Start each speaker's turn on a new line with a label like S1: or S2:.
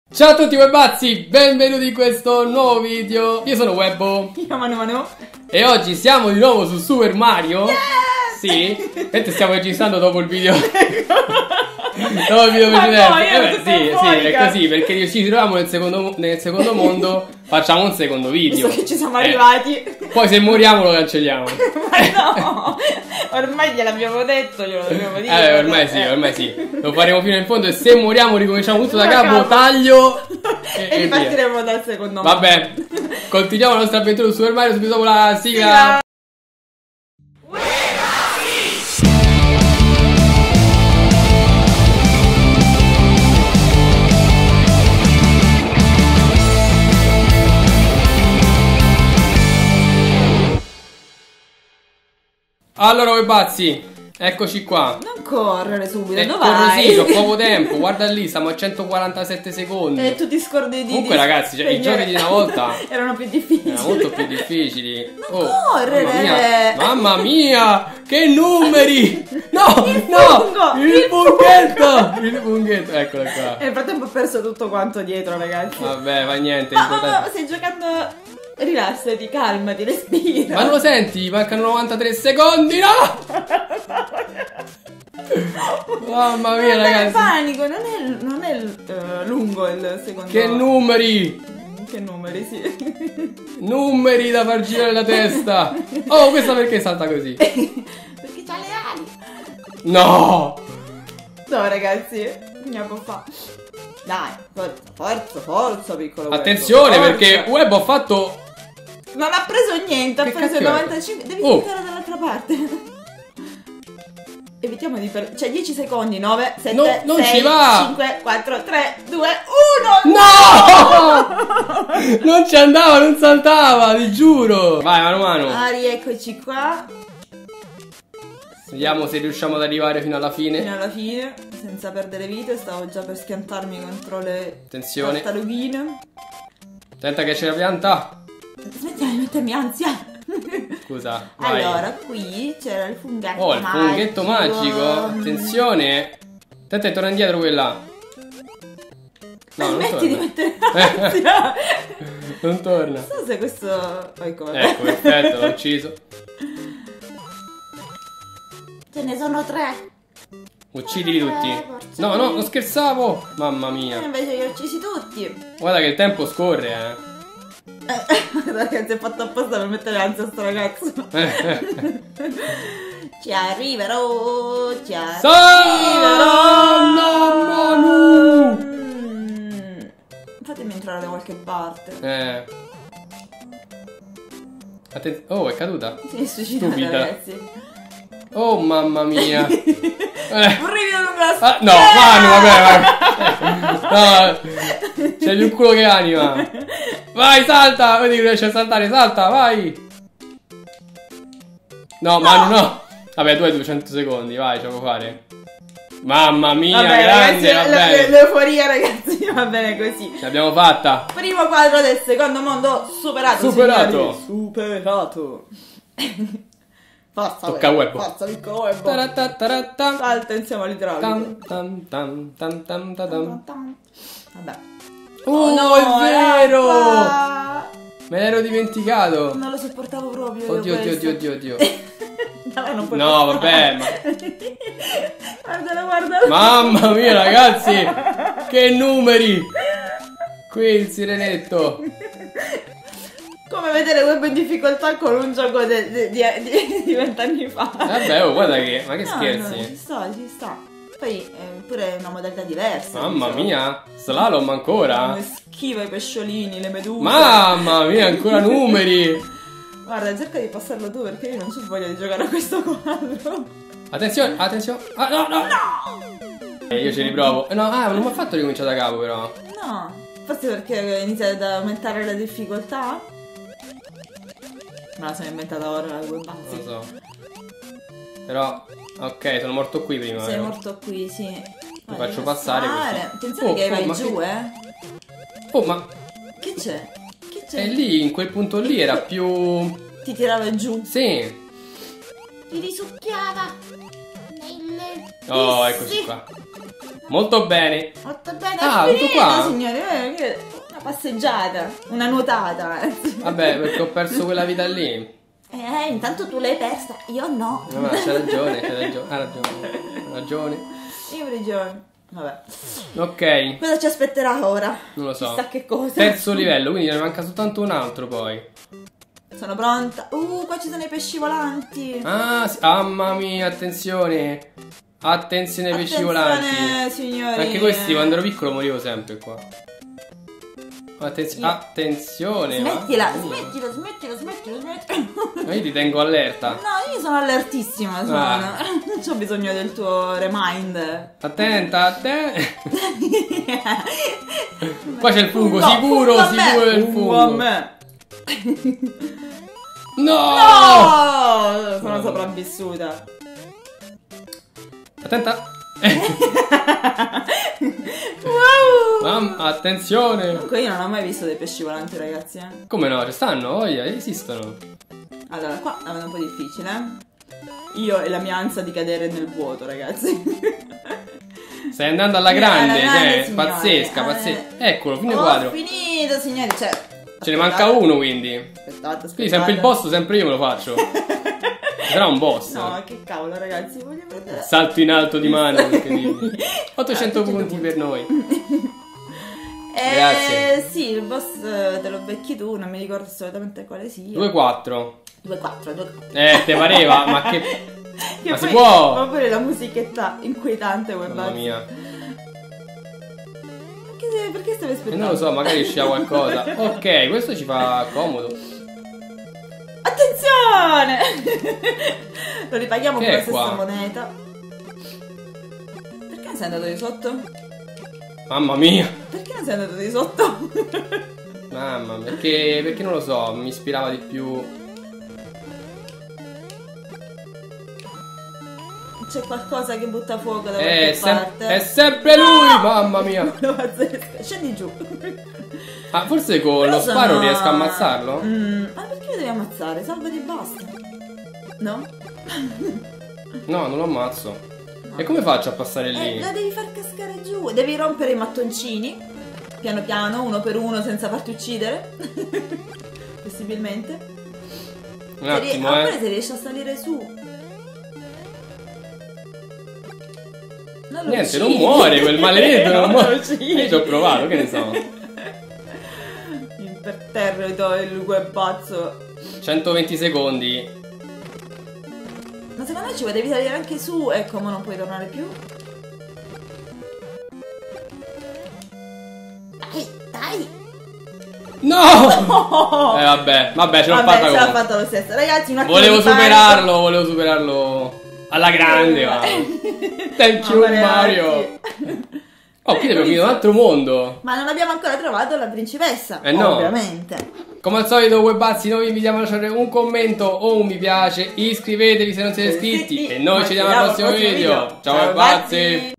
S1: Ciao a tutti webazzi, benvenuti in questo nuovo video. Io sono Webbo.
S2: Io Manu.
S1: E oggi siamo di nuovo su Super Mario.
S2: Yeah!
S1: Sì, mentre stiamo registrando dopo il video. Dopo il video precedente. Sì, è così, perché ci troviamo nel secondo mondo. Facciamo un secondo video.
S2: Visto che ci siamo arrivati.
S1: Poi se moriamo lo cancelliamo.
S2: Ma no, ormai gliel'abbiamo detto, glielo dobbiamo dire.
S1: Ormai sì. Lo faremo fino in fondo e se moriamo ricominciamo tutto da capo, taglio
S2: e ripartiremo dal secondo mondo.
S1: Vabbè, continuiamo la nostra avventura su Super Mario subito dopo la sigla. Allora webazzi, eccoci qua.
S2: Non correre subito, dove
S1: vai?
S2: vai?
S1: Sì, ho poco tempo, guarda lì, siamo a 147 secondi.
S2: E tu ti scordi di...
S1: Comunque ragazzi, cioè, i giochi di una volta
S2: erano più difficili.
S1: Erano molto più difficili.
S2: Non correre!
S1: Mamma mia, che numeri! No, il funghetto, eccolo qua.
S2: E nel frattempo ho perso tutto quanto dietro, ragazzi.
S1: Vabbè, va niente.
S2: Ma stai giocando... Rilassati, calmati, respira.
S1: Ma non lo senti? Mancano 93 secondi, no! Mamma mia, ragazzi.
S2: Panico, non è lungo il secondo.
S1: Che numeri!
S2: Che numeri, sì.
S1: Numeri da far girare la testa. Oh, questa perché salta così?
S2: Perché c'ha le ali.
S1: No!
S2: No, ragazzi, ne può fare. Dai, forza, piccolo Web.
S1: Attenzione, perché Web ha fatto...
S2: Non ha preso niente, ha preso il 95. Devi cliccare dall'altra parte. Evitiamo di perdere. Cioè 10 secondi, 9, 7,
S1: non
S2: 6,
S1: ci va.
S2: 5, 4, 3, 2, 1.
S1: No! Non ci andava, non saltava, ti giuro. Vai, mano.
S2: Rieccoci qua.
S1: Vediamo se riusciamo ad arrivare fino alla fine.
S2: Senza perdere vite. Stavo già per schiantarmi contro le
S1: tartarughine. Attenta che c'è la pianta.
S2: Smettila di mettermi ansia.
S1: Scusa, vai.
S2: Allora, qui c'era il funghetto
S1: magico. Oh, il funghetto magico. Attenzione. Attenta, torna indietro quella. No, non
S2: smetti di mettere ansia.
S1: Non torna.
S2: Non so se questo...
S1: Ecco, perfetto, l'ho ucciso.
S2: Ce ne sono 3.
S1: Uccidili tutti. No, non scherzavo. Mamma mia.
S2: Invece li ho uccisi tutti.
S1: Guarda che il tempo scorre,
S2: Ragazzi, è fatto apposta per mettere ansia a sto ragazzo. Ci arriverò. Fatemi entrare da qualche parte.
S1: Oh, è caduta.
S2: Si è suicidata, ragazzi.
S1: Oh mamma mia.
S2: Brivido lungo la
S1: schiena. No, Manu, vabbè. No, c'è più culo che anima. Vai, salta. Vedi che riesci a saltare, salta, vai. No, Manu, no. Vabbè, tu hai 200 secondi, vai, ce lo può fare. Mamma mia,
S2: vabbè,
S1: grande,
S2: ragazzi, l'euforia, ragazzi, va bene così.
S1: Ce l'abbiamo fatta.
S2: Primo quadro del secondo mondo superato. Superato. Forza,
S1: tocca Web.
S2: Forza, piccolo Web. Salta insieme all'idraulico. Vabbè.
S1: Oh, no, è vero! Me l'ero dimenticato.
S2: Non lo sopportavo proprio.
S1: Oddio.
S2: No,
S1: vabbè, ma...
S2: Guardalo.
S1: Mamma mia, ragazzi! Che numeri! Qui il sirenetto.
S2: Come vedere Web in difficoltà con un gioco di 20 anni fa.
S1: Vabbè, guarda che... Ma che scherzi?
S2: No, ci sta. Poi è pure una modalità diversa.
S1: Mamma mia, slalom ancora?
S2: Come schiva i pesciolini, le meduse.
S1: Mamma mia, ancora numeri.
S2: Guarda, cerca di passarlo tu perché io non c'ho voglia di giocare a questo quadro.
S1: Attenzione. No. Io ci riprovo. No, non mi ha fatto ricominciare da capo però.
S2: No, forse perché inizia ad aumentare la difficoltà. Me la sono inventata ora la
S1: Non lo so. Però, ok, sono morto qui prima.
S2: Sei morto qui, sì.
S1: Ti faccio passare questo.
S2: Attenzione che vai giù,
S1: Oh, ma...
S2: Che c'è?
S1: E lì, in quel punto lì era più...
S2: Ti tirava giù?
S1: Sì.
S2: Ti risucchiava.
S1: Oh, eccoci qua. Molto bene.
S2: Molto bene,
S1: Ah,
S2: è
S1: tutto
S2: finito,
S1: qua?
S2: signori. Una passeggiata, una nuotata.
S1: Vabbè, perché ho perso quella vita lì.
S2: Intanto tu l'hai persa, io no.
S1: No, ma c'ha ragione, ha ragione.
S2: Io ho ragione. Vabbè.
S1: Ok,
S2: Cosa ci aspetterà ora?
S1: non lo so.
S2: Chissà che cosa.
S1: Terzo livello, quindi ne manca soltanto un altro poi.
S2: Sono pronta. Qua ci sono i pesci volanti.
S1: Ah, mamma mia, attenzione. Attenzione ai pesci volanti.
S2: Signori.
S1: Anche questi quando ero piccolo morivo sempre qua. Attenzione.
S2: Smettila.
S1: Ma io ti tengo allerta.
S2: No, io sono allertissima. Non c'ho bisogno del tuo remind.
S1: Attenta. Qua c'è il fungo,
S2: fungo
S1: sicuro del fungo.
S2: A me.
S1: No!
S2: Sono sopravvissuta.
S1: Attenta.
S2: Wow!
S1: Attenzione.
S2: Comunque io non ho mai visto dei pesci volanti, ragazzi.
S1: Come no? Ci stanno? Voglia, esistono.
S2: Allora, qua è un po' difficile. Io e la mia ansia di cadere nel vuoto, ragazzi.
S1: Stai andando alla grande,
S2: signori.
S1: pazzesca. Eccolo, fine
S2: Ho
S1: quadro.
S2: finito, signori.
S1: Ce ne manca uno, quindi.
S2: Aspettate.
S1: Quindi sempre il boss, sempre io me lo faccio. Sarà un boss.
S2: No, ma che cavolo, ragazzi, voglio vedere.
S1: Salto in alto di mano, incredibile. 800 punti per noi. Grazie.
S2: Sì, il boss te lo becchi tu, non mi ricordo assolutamente quale sia.
S1: 2-4.
S2: 2-4.
S1: Te pareva, ma che...
S2: Che
S1: ma
S2: poi
S1: si può?
S2: fa pure la musichetta inquietante,
S1: Mamma mia.
S2: Perché stavi aspettando?
S1: Non lo so, magari uscirà qualcosa. Ok, questo ci fa comodo.
S2: Attenzione! Lo ripaghiamo
S1: Che
S2: con la
S1: è
S2: stessa
S1: qua?
S2: moneta. Perché non sei andato di sotto?
S1: Mamma mia.
S2: Perché non sei andato di sotto?
S1: Mamma, perché non lo so, mi ispirava di più.
S2: C'è qualcosa che butta fuoco da qualche parte.
S1: È sempre lui, mamma mia.
S2: Scendi giù.
S1: Ah, forse con lo sparo riesco a ammazzarlo?
S2: Ma perché lo devi ammazzare? Salvati e basta. No?
S1: No, non lo ammazzo. E come faccio a passare lì?
S2: La devi far cascare giù. Devi rompere i mattoncini. Piano piano, uno per uno, senza farti uccidere. Possibilmente.
S1: Un attimo,
S2: oppure se riesci a salire su.
S1: Niente, non muore quel maledetto, non muore. Io ci ho provato, che ne so.
S2: Imperterrito il guebbazzo.
S1: 120 secondi.
S2: Ma secondo me ci devi salire anche su e come non puoi tornare più? Dai!
S1: No! Vabbè, ce l'ho fatta
S2: ce l'ha
S1: comunque.
S2: fatta lo stesso. Ragazzi, un attimo
S1: Volevo
S2: di panico.
S1: superarlo alla grande, ma... Thank you, Mario. Oh, qui abbiamo finito un altro mondo.
S2: Ma non abbiamo ancora trovato la principessa.
S1: No.
S2: Ovviamente.
S1: Come al solito, Webazzi, noi vi invitiamo a lasciare un commento o un mi piace. Iscrivetevi se non siete iscritti. E noi ci vediamo al prossimo video. Ciao, Webazzi.